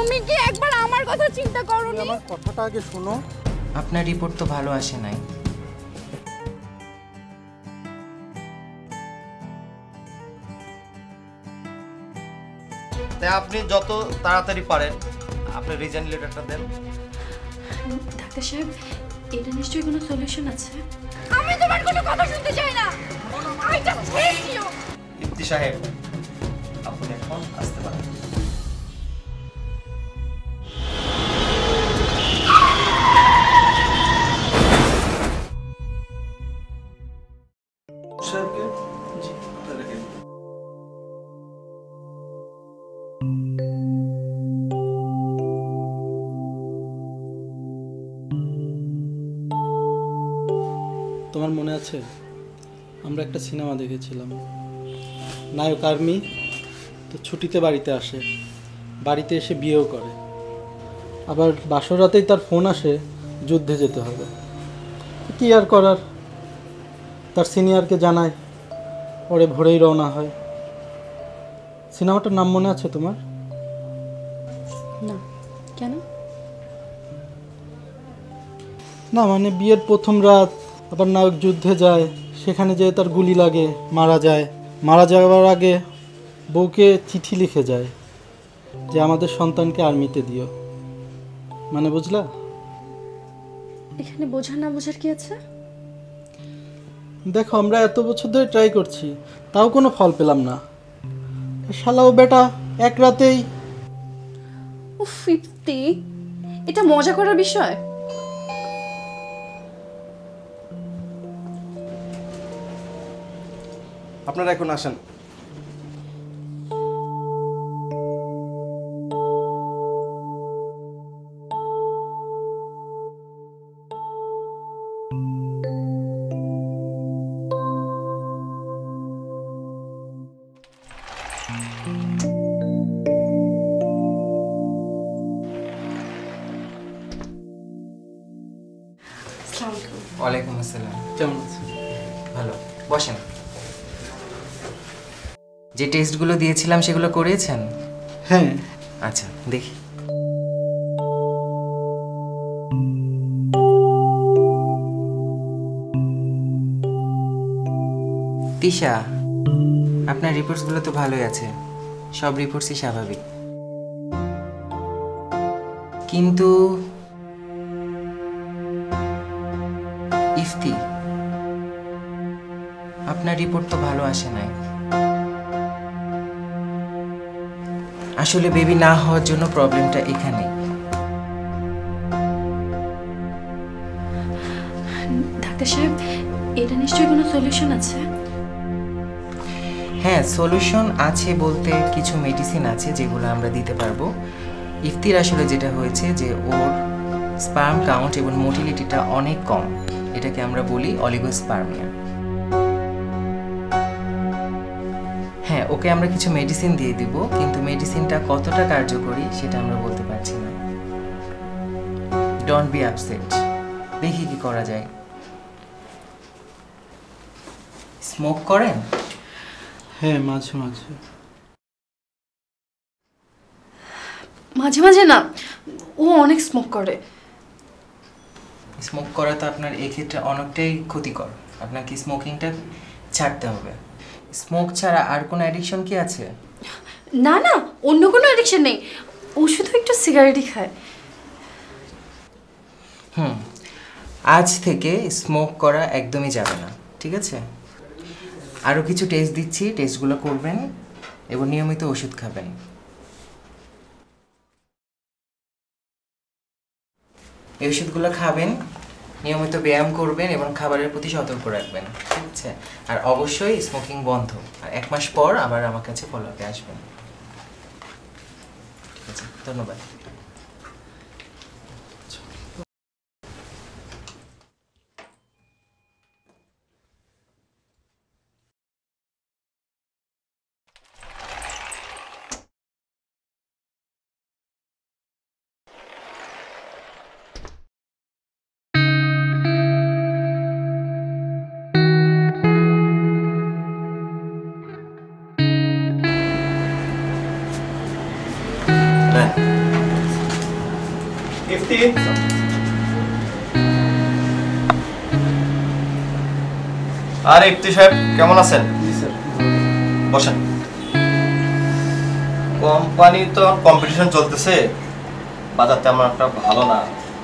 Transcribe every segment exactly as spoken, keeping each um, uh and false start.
তুমি কি একবার আমার কথা চিন্তা করোনি? আমার কথাটা আগে শোনো। আপনার রিপোর্ট তো ভালো আসে নাই। তাই আপনি যত তাড়াতাড়ি পারেন আপনি রিজাইন লেটারটা দেন। ডাক্তার সাহেব, এটা নিশ্চয়ই কোনো সলিউশন আছে? আমি তোমার কোনো কথা শুনতে চাই না। I just hate you. Ifti সাহেব, আপনি এখন আসতে পারেন। সাহেবকে জি আপনাদেরকে তোমার মনে আছে আমরা একটা সিনেমা দেখেছিলাম, নায়ক আর্মি তো ছুটিতে বাড়িতে আসে, বাড়িতে এসে বিয়েও করে, আবার বাসরাতেই তার ফোন আসে যুদ্ধে যেতে হবে। কি আর করার, তার সিনিয়রকে জানায়, পরে ভোরেই রওনা হয়। সিনেমাটার নাম মনে আছে তোমার? না, কেন? না মানে বিয়ের প্রথম রাত, আবার নায়ক যুদ্ধে যায়, সেখানে যেয়ে তার গুলি লাগে, মারা যায়। মারা যাওয়ার আগে বউকে চিঠি লিখে যায় যে আমাদের সন্তানকে আর্মিতে দিও। মানে বুঝলা? এখানে বোঝার না বোঝার কি আছে? দেখো আমরা এত বছর ধরে ট্রাই করছি, তাও কোনো ফল পেলাম না। শালাও বেটা এক রাতেই। উফ ইফতি, এটা মজা করার বিষয়? আপনারা এখন আসেন। ওয়ালাইকুম আসসালাম। কেমন আছে? ভালো, বসেন। যে টেস্টগুলো দিয়েছিলাম সেগুলো করিয়েছেন? হ্যাঁ। আচ্ছা দেখি। তিশা, আপনার রিপোর্টসগুলো তো ভালোই আছে, সব রিপোর্টসই স্বাভাবিক, কিন্তু ইফতি, আপনার রিপোর্ট তো ভালো আসে নাই। আসলে বেবি না হওয়ার জন্য প্রবলেমটা এখানে। ডাক্তার সাহেব, এটা নিশ্চয়ই কোনো সলিউশন আছে? হ্যাঁ, সলিউশন আছে বলতে কিছু মেডিসিন আছে যেগুলো আমরা দিতে পারবো। ইফতির আসলে যেটা হয়েছে যে ওর স্পার্ম কাউন্ট এবং মোটিলিটিটা অনেক কম, এটাকে আমরা বলি অলিগোস্পার্মিয়া। হ্যাঁ, ওকে আমরা কিছু মেডিসিন দিয়ে দিব, কিন্তু মেডিসিনটা কতটা কার্যকরী সেটা আমরা বলতে পারছি না। ডোন্ট বি আপসেট, দেখি কি করা যায়। স্মোক করেন? হ্যাঁ মাঝে মাঝে। মাঝে মাঝে না, ও অনেক স্মোক করে। স্মোক করা তো আপনার এক্ষেত্রে অনেকটাই ক্ষতিকর, আপনাকে স্মোকিংটা ছাড়তে হবে। স্মোক ছাড়া আর কোনো অ্যাডিকশন কি আছে? না না, অন্য কোনো অ্যাডিকশন নেই, ও শুধু একটু সিগারেটই খায়। হুম, আজ থেকে স্মোক করা একদমই যাবে না, ঠিক আছে? আরও কিছু টেস্ট দিচ্ছি, টেস্টগুলো করবেন এবং নিয়মিত ওষুধ খাবেন। এই ওষুধগুলো খাবেন, নিয়মিত ব্যায়াম করবেন এবং খাবারের প্রতি সতর্ক রাখবেন, ঠিক আছে? আর অবশ্যই স্মোকিং বন্ধ, আর এক মাস পর আবার আমার কাছে ফলো আপে আসবেন, ঠিক আছে? ধন্যবাদ। ইফতি, আরে ইফতি সাহেব কেমন আছেন? বসেন। কোম্পানি তো কম্পিটিশন চলতেছে, বাজার তেমন একটা ভালো না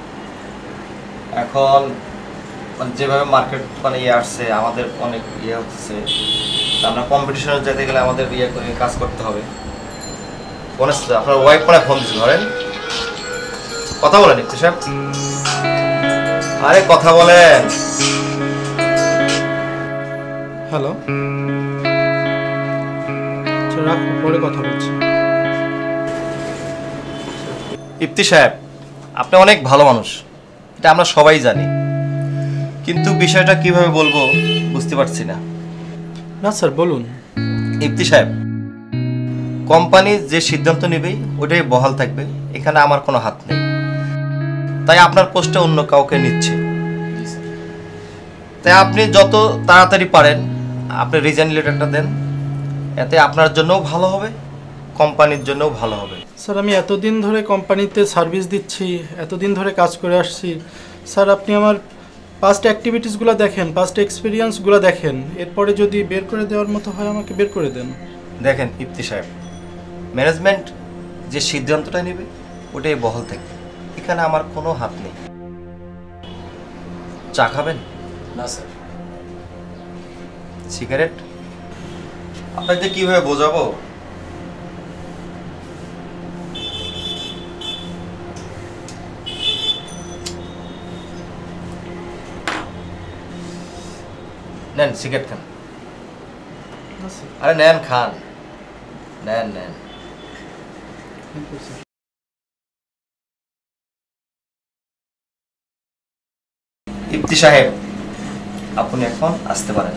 এখন। মানে যেভাবে মার্কেট মানে ইয়ে আসছে, আমাদের অনেক ইয়ে হচ্ছে, আমরা কম্পিটিশনে যেতে গেলে আমাদের ইয়ে করে কাজ করতে হবে। ফোন আসছে, আপনার ওয়াইফ মানে ফোন দিচ্ছে, ধরেন কথা বলেন ইফতি সাহেব। আরে কথা বলেন। হ্যালো, রাখ, পরে কথা বলছি। ইফতি সাহেব, আপনি অনেক ভালো মানুষ, এটা আমরা সবাই জানি, কিন্তু বিষয়টা কিভাবে বলবো বুঝতে পারছি না। না স্যার, বলুন। ইফতি সাহেব, কোম্পানি যে সিদ্ধান্ত নেবে ওটাই বহাল থাকবে, এখানে আমার কোনো হাত নেই, তাই আপনার পোস্টে অন্য কাউকে নিচ্ছে। তাই আপনি যত তাড়াতাড়ি পারেন আপনি রিজাইন লেটারটা দেন, এতে আপনার জন্যও ভালো হবে, কোম্পানির জন্যও ভালো হবে। স্যার, আমি এতদিন ধরে কোম্পানিতে সার্ভিস দিচ্ছি, এতদিন ধরে কাজ করে আসছি। স্যার, আপনি আমার পাস্ট অ্যাক্টিভিটিসগুলো দেখেন, পাস্ট এক্সপিরিয়েন্সগুলো দেখেন, এরপরে যদি বের করে দেওয়ার মতো হয় আমাকে বের করে দেন। দেখেন ইফতি সাহেব, ম্যানেজমেন্ট যে সিদ্ধান্তটা নেবে ওটাই বহাল থাকবে, এখানে আমার কোনো হাত নেই। চা খাবেন? না স্যার। সিগারেট? আপনাকে কিভাবে বোঝাবো? নেন সিগারেট খান। আরে নেন, খান, নেন নেন। ইফতি সাহেব, আপনি এখন আসতে পারেন।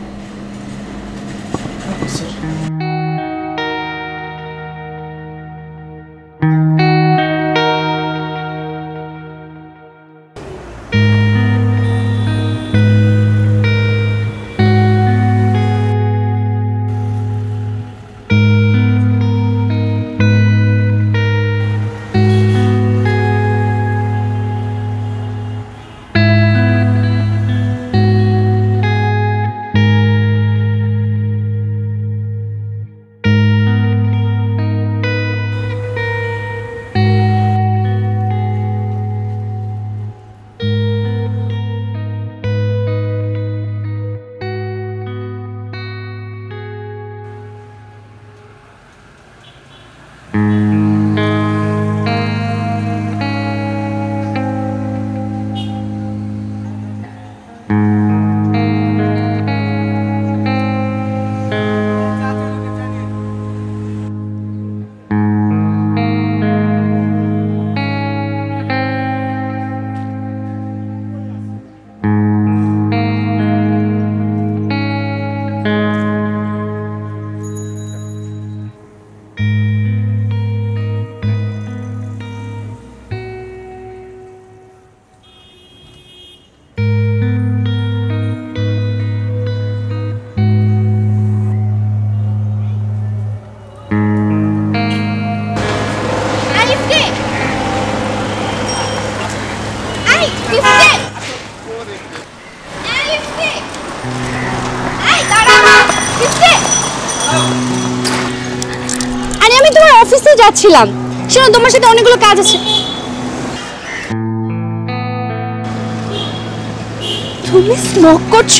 আরে আমি তোমার অফিসে যাচ্ছিলাম, শোনো তোমার সাথে অনেকগুলো কাজ আছে। তুমি স্মোক করছো?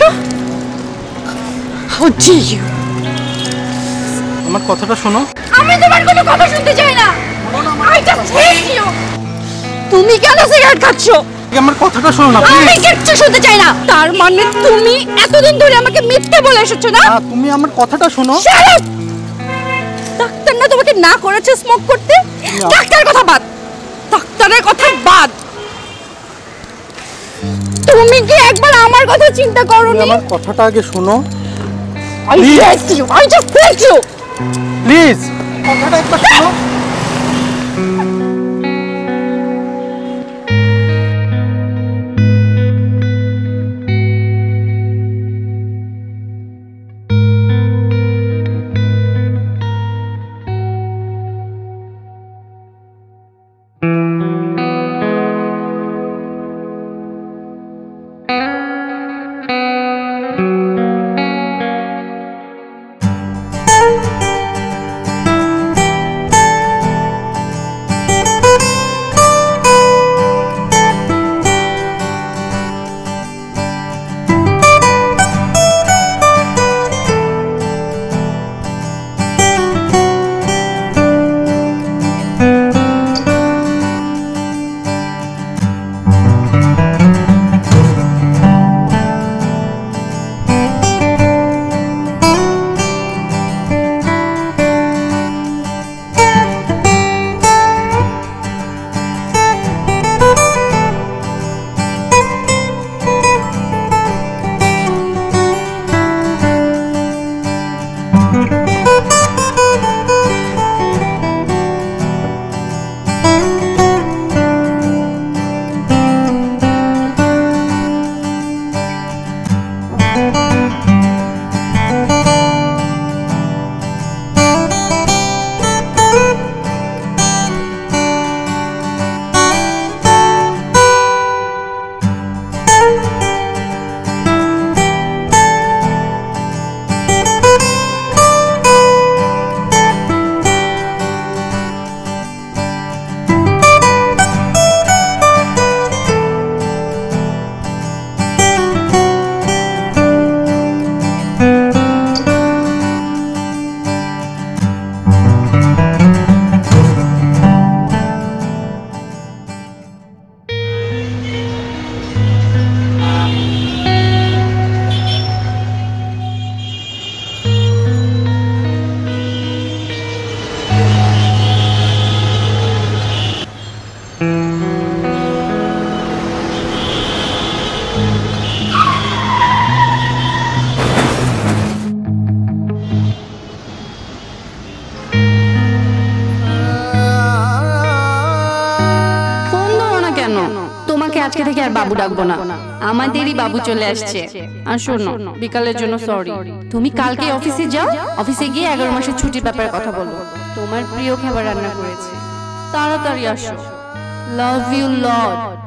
How dare you! আমার কথাটা শোনো। আমি তোমার কোনো কথা শুনতে চাই না। I just hate you. তুমি কেন সিগারেট খাচ্ছো? আমার কথাটা শোনো না আমি প্লিজ। কিচ্ছু শুনতে চাই না। তার মানে তুমি এতদিন ধরে আমাকে মিথ্যে বলে এসেছো না? না, তুমি আমার কথাটা শোনো। Shut up! ডাক্তার না তোমাকে না করেছে স্মোক করতে? ডাক্তারের কথা বাদ, ডাক্তারের কথা বাদ। তুমি কি একবার আমার কথা চিন্তা করোনি? আমার কথাটা আগে শোনো I hate you. I just hate you. Please. কথাটা একবার শোনো। আজকে থেকে আর বাবু ডাকবো না, আমাদেরই বাবু চলে আসছে। আর শোনো, বিকালের জন্য সরি। তুমি কালকে অফিসে যাও, অফিসে গিয়ে এগারো মাসের ছুটির ব্যাপারে কথা বলবো। তোমার প্রিয় খাবার রান্না করেছি, তাড়াতাড়ি আসো। Love you lot.